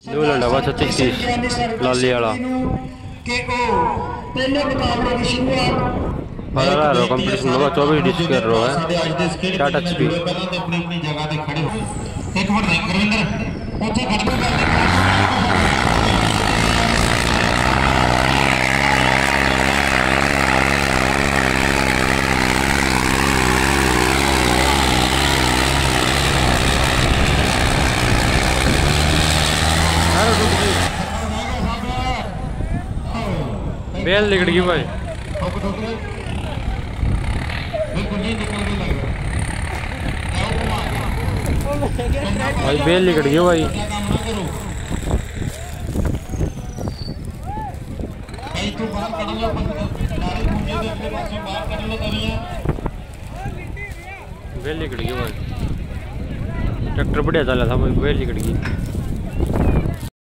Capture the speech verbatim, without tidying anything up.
दो लंडा छत्तीस तीस लाली वाला पंद्रह कंपटीशन होगा चौबीस डिस्क कर रहा है टाटा एचपी बेल निकल गई भाई भाई बेल निकल गई भाई बेल निकल गई भाई ट्रैक्टर बढ़िया चला था भाई बेल निकल गई।